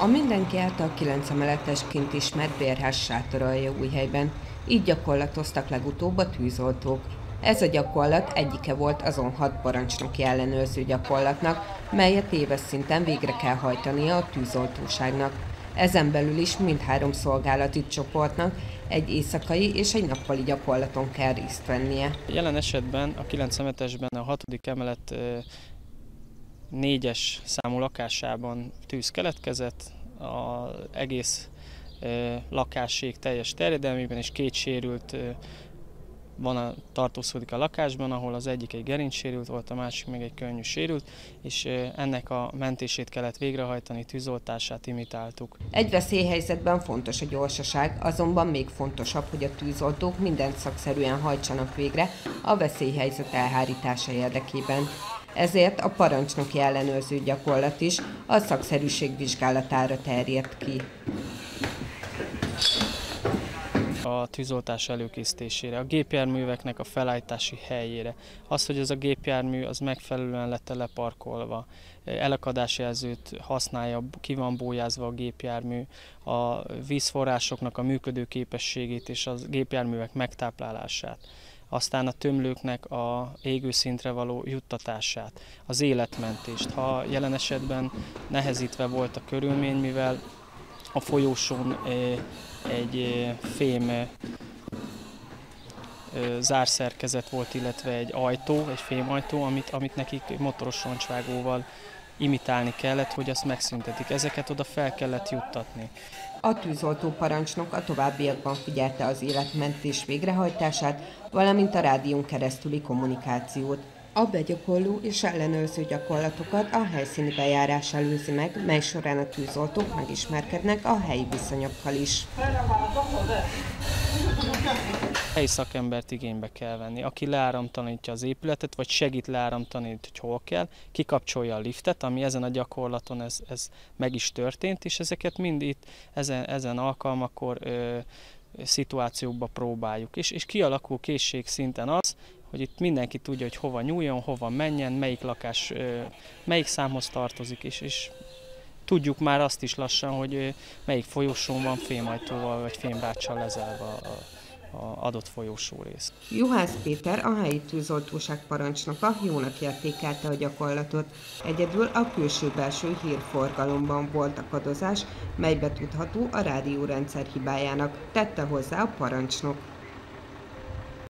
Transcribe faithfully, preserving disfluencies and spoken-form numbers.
mindenki által kilenc emeletesként ismert bérház Sátoraljaújhelyben. Így gyakorlatoztak legutóbb a tűzoltók. Ez a gyakorlat egyike volt azon hat parancsnoki ellenőrző gyakorlatnak, melyet éves szinten végre kell hajtania a tűzoltóságnak. Ezen belül is mindhárom szolgálati csoportnak egy éjszakai és egy nappali gyakorlaton kell részt vennie. Jelen esetben a kilenc emeletesben a hatodik emelet négyes számú lakásában tűz keletkezett, az egész lakásség teljes terjedelmében, és két sérült van a, tartózkodik a lakásban, ahol az egyik egy gerincsérült volt, a másik meg egy könnyű sérült, és ennek a mentését kellett végrehajtani, tűzoltását imitáltuk. Egy veszélyhelyzetben fontos a gyorsaság, azonban még fontosabb, hogy a tűzoltók mindent szakszerűen hajtsanak végre a veszélyhelyzet elhárítása érdekében. Ezért a parancsnoki ellenőrző gyakorlat is a szakszerűség vizsgálatára terjed ki. A tűzoltás előkészítésére, a gépjárműveknek a felállítási helyére, az, hogy ez a gépjármű az megfelelően lett leparkolva, elakadásjelzőt használja, ki van bójázva a gépjármű, a vízforrásoknak a működő képességét és a gépjárművek megtáplálását, aztán a tömlőknek a égőszintre való juttatását, az életmentést. Ha jelen esetben nehezítve volt a körülmény, mivel a folyósón egy fém zárszerkezet volt, illetve egy ajtó, egy fémajtó, amit, amit nekik motoros roncsvágóval imitálni kellett, hogy azt megszüntetik. Ezeket oda fel kellett juttatni. A tűzoltó parancsnok a továbbiakban figyelte az életmentés végrehajtását, valamint a rádión keresztüli kommunikációt. A begyakorló és ellenőrző gyakorlatokat a helyszíni bejárás előzi meg, mely során a tűzoltók megismerkednek a helyi viszonyokkal is. Helyi szakembert igénybe kell venni, aki leáramtanítja az épületet, vagy segít leáramtanítani, hogy hol kell, kikapcsolja a liftet, ami ezen a gyakorlaton ez, ez meg is történt, és ezeket mind itt ezen, ezen alkalmakor ö, szituációkba próbáljuk. És, és kialakul készségszinten az, hogy itt mindenki tudja, hogy hova nyúljon, hova menjen, melyik lakás, melyik számhoz tartozik, és, és tudjuk már azt is lassan, hogy melyik folyosón van fémajtóval vagy fémbáccsal lezárva az adott folyosó rész. Juhász Péter, a helyi tűzoltóság parancsnoka jónak értékelte a gyakorlatot. Egyedül a külső-belső hírforgalomban volt akadozás, melybe tudható a rádiórendszer hibájának, tette hozzá a parancsnok.